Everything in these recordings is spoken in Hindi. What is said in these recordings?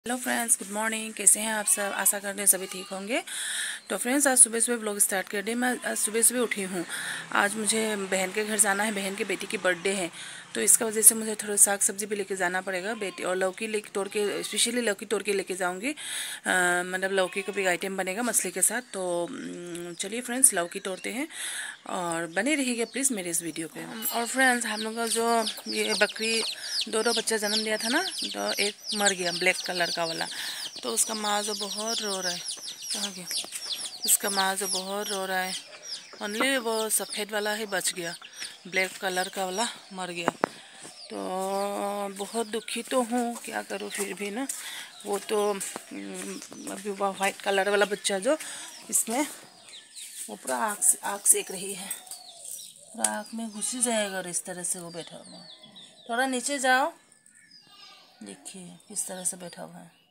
Hello friends, good morning. कैसे हैं आप सब? आशा करते हैं सभी ठीक होंगे। तो फ्रेंड्स, आज सुबह सुबह व्लॉग स्टार्ट कर दी। मैं आज सुबह सुबह उठी हूँ। आज मुझे बहन के घर जाना है। बहन की बेटी की बर्थडे है, तो इसका वजह से मुझे थोड़ा साग सब्जी भी लेके जाना पड़ेगा। बेटी और लौकी लेके तोड़ के, स्पेशली लौकी तोड़ के लेके जाऊँगी। मतलब लौकी का भी आइटम बनेगा मछली के साथ। तो चलिए फ्रेंड्स, लौकी तोड़ते हैं और बने रहिएगा प्लीज़ मेरे इस वीडियो पे। और फ्रेंड्स, हम लोग का जो ये बकरी दो बच्चा जन्म दिया था ना, तो एक मर गया ब्लैक कलर का वाला। तो उसका माँ जो बहुत रो रहा है। कहाँ गया? इसका माँ जो बहुत रो रहा है। ओनली वो सफ़ेद वाला ही बच गया, ब्लैक कलर का वाला मर गया। तो बहुत दुखी तो हूँ, क्या करूँ फिर भी ना। वो तो अभी वो वाइट कलर वाला बच्चा जो इसमें, वो पूरा आँख सेक रही है, पूरा आँख में घुस ही जाएगा। और इस तरह से वो बैठा हुआ है। थोड़ा नीचे जाओ, देखिए किस तरह से बैठा हुआ है।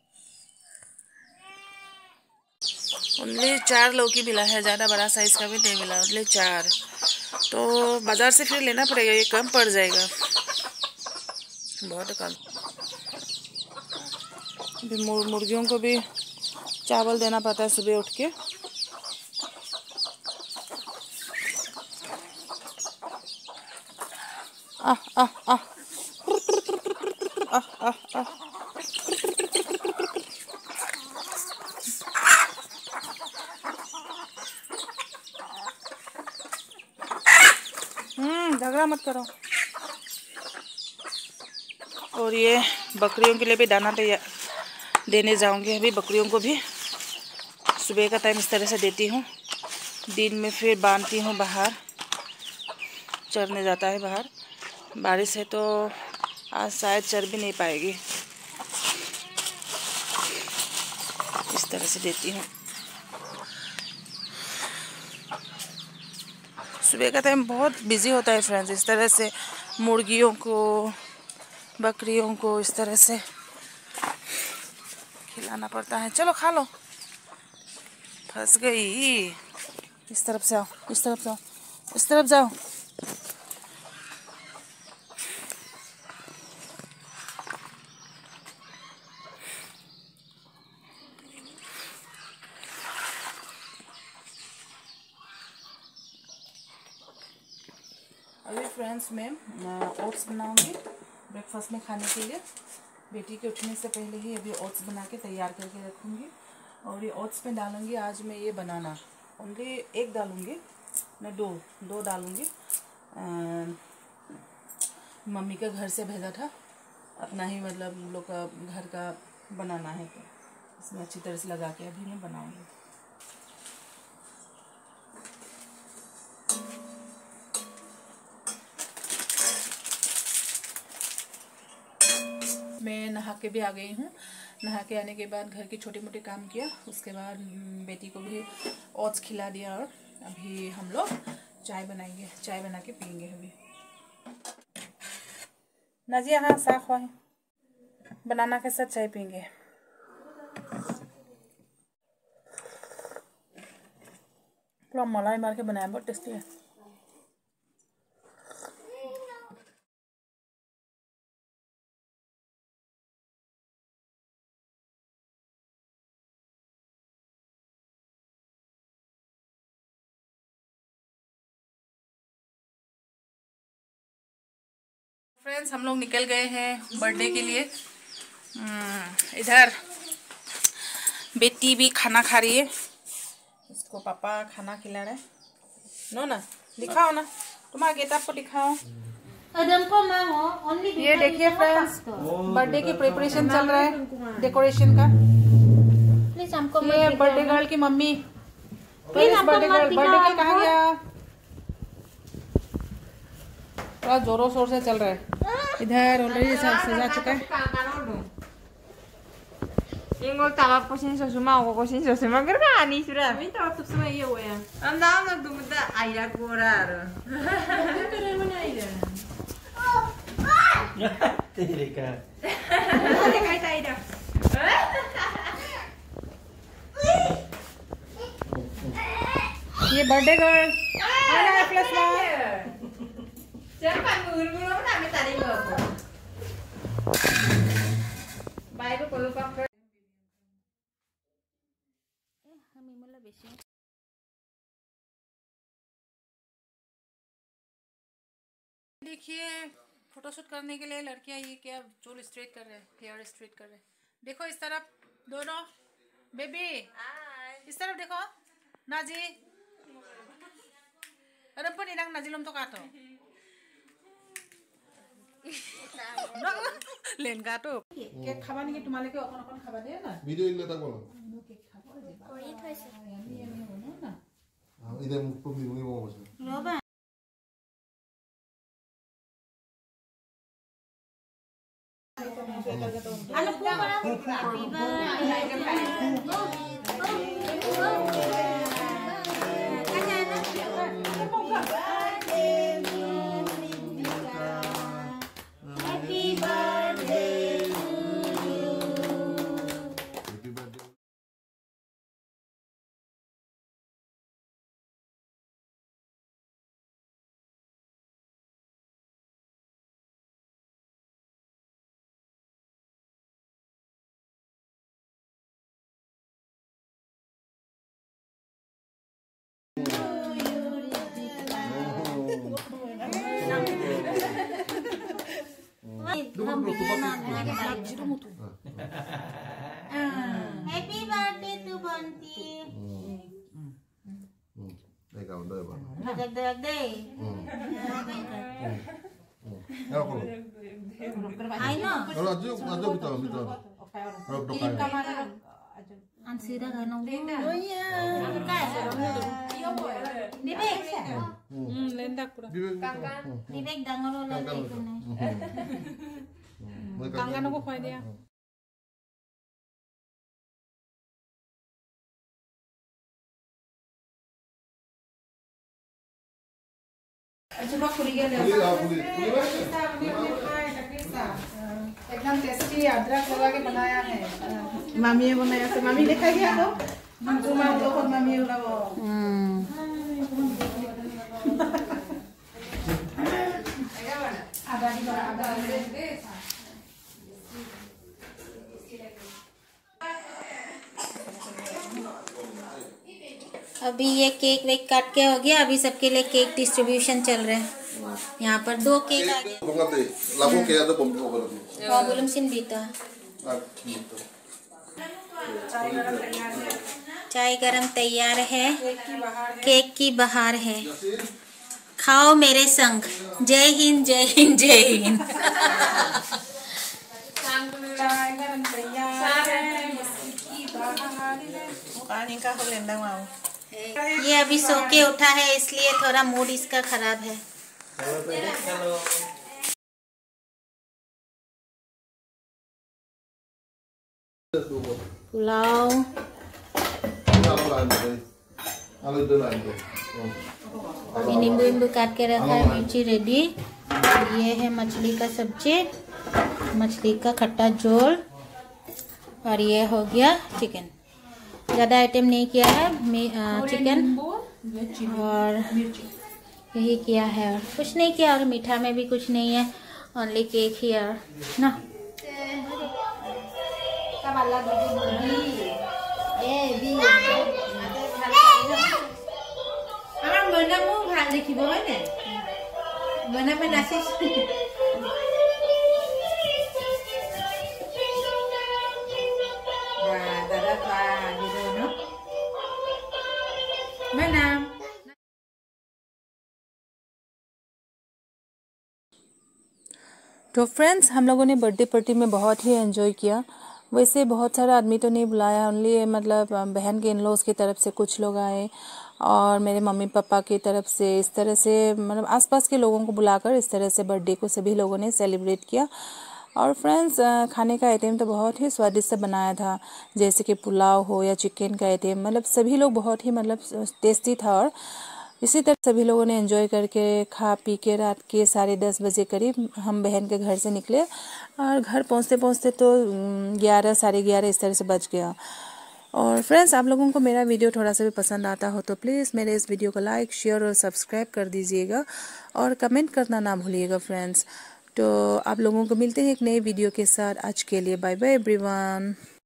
ओनली 4 लौकी मिला है, ज़्यादा बड़ा साइज का भी नहीं मिला, ओनली 4। तो बाज़ार से फिर लेना पड़ेगा, ये कम पड़ जाएगा बहुत कम। अभी मुर्गियों को भी चावल देना पड़ता है सुबह उठ के। आह आह आह आह आह आह। झगड़ा मत करो। और ये बकरियों के लिए भी दाना तैयार देने जाऊंगी। अभी बकरियों को भी सुबह का टाइम इस तरह से देती हूँ। दिन में फिर बांधती हूँ बाहर, चरने जाता है बाहर। बारिश है तो आज शायद चर भी नहीं पाएगी। इस तरह से देती हूँ। सुबह का टाइम बहुत बिजी होता है फ्रेंड्स। इस तरह से मुर्गियों को, बकरियों को इस तरह से खिलाना पड़ता है। चलो खा लो। फंस गई। इस तरफ से आओ, इस तरफ जाओ, इस तरफ जाओ। अभी फ्रेंड्स मैं ओट्स बनाऊंगी ब्रेकफास्ट में खाने के लिए। बेटी के उठने से पहले ही अभी ओट्स बना के तैयार करके रखूँगी। और ये ओट्स में डालूँगी आज मैं ये बनाना। ओनली एक डालूँगी, मैं दो डालूँगी। मम्मी के घर से भेजा था, अपना ही मतलब हम लोग का घर का बनाना है, तो इसमें अच्छी तरह से लगा के अभी मैं बनाऊँगी। मैं नहा के भी आ गई हूँ। नहा के आने के बाद घर की छोटी मोटी काम किया, उसके बाद बेटी को भी ओट्स खिला दिया। और अभी हम लोग चाय बनाएंगे, चाय बना के पियेंगे अभी। नाजिया, हाँ साग हुआ है, बनाना के साथ चाय पियेंगे। पूरा मलाई मार के बनाया, बहुत टेस्टी है। फ्रेंड्स, हम लोग निकल गए हैं बर्थडे के लिए। इधर बेटी भी खाना खा रही है, इसको पापा खाना खिला रहे हैं। नो ना, दिखाओ ना, तुम्हारा गेटअप को दिखाओ। ये देखिए फ्रेंड्स, बर्थडे की प्रिपरेशन चल रहा है, डेकोरेशन का। ये बर्थडे गर्ल की मम्मी। बर्थडे गर्ल कहाँ गया? थोड़ा जोरों शोर से चल रहा है। इधर ऑलरेडी सजा चुका है। Yung tawag ko sinso sumaw ko sinso sumagrani sura. Min tawag to sama iyo ya. Ang dam nagdumda ayra gorar. Pero man ayra. तेरे का Kay tayo. ये बर्थडे गर्ल आना plus one. Siapa guru-guru mo namin tadi mo. Bago ko lupa देखिए फोटोशूट करने के लिए लड़कियां ये क्या चूल स्ट्रेट कर रहे हैं, हेयर स्ट्रेट कर रहे हैं। देखो इस तरफ दोनों बेबी, इस तरफ देखो नाजी रंपन इनांग नाजी लम तो काटो लेन काटो केक खाबा नेকি তোমালোকে অকন অকন খাবা দে না ভিডিও ইলে তা বলো কেক খাবো যে কৰি থৈছে আমি হনো না ইদে মুখ তো দিবনি বলছে রবা আলো পুরা happy birthday to Bunty Ansira ganong oh iya lendak pura dibek dangoro lagi kene kangen aku kau dia coba kuriga एकदम टेस्टी अदरक लगा के बनाया है मामी ने बनाया तो मामी देखा गया तो मंटू मां लोग मामी लगाओ आधा भी आधा दे अभी ये केक वेक काट के हो गया। अभी सबके लिए केक डिस्ट्रीब्यूशन चल रहा है। यहाँ पर 2 केक आ गए। belum sin dito। चाय गरम तैयार है। केक की बहार है। खाओ मेरे संग। जय हिंद जय हिंद जय हिंद। चाय गरम तैयार है। ये अभी सो के उठा है इसलिए थोड़ा मूड इसका खराब है। पुलाव नींबू काट के रखा है। मिर्ची रेडी। ये है मछली का सब्जी, मछली का खट्टा झोल और ये हो गया चिकन। ज़्यादा आइटम नहीं किया है। चिकन और यही किया है और कुछ नहीं किया। और मीठा में भी कुछ नहीं है। ओनली केक ही है ना। तो फ्रेंड्स हम लोगों ने बर्थडे पार्टी में बहुत ही एंजॉय किया। वैसे बहुत सारा आदमी तो नहीं बुलाया, ओनली मतलब बहन के इन लॉज की तरफ से कुछ लोग आए और मेरे मम्मी पापा की तरफ से इस तरह से मतलब आसपास के लोगों को बुलाकर इस तरह से बर्थडे को सभी लोगों ने सेलिब्रेट किया। और फ्रेंड्स खाने का आइटम तो बहुत ही स्वादिष्ट बनाया था, जैसे कि पुलाव हो या चिकन का आइटम, मतलब सभी लोग बहुत ही मतलब टेस्टी था। और इसी तरह सभी लोगों ने एंजॉय करके खा पी के रात के 10:30 बजे करीब हम बहन के घर से निकले और घर पहुंचते पहुंचते तो 11 साढ़े 11 इस तरह से बज गया। और फ्रेंड्स आप लोगों को मेरा वीडियो थोड़ा सा भी पसंद आता हो तो प्लीज़ मेरे इस वीडियो को लाइक शेयर और सब्सक्राइब कर दीजिएगा और कमेंट करना ना भूलिएगा फ्रेंड्स। तो आप लोगों को मिलते हैं एक नए वीडियो के साथ। आज के लिए बाय बाय एवरीवन।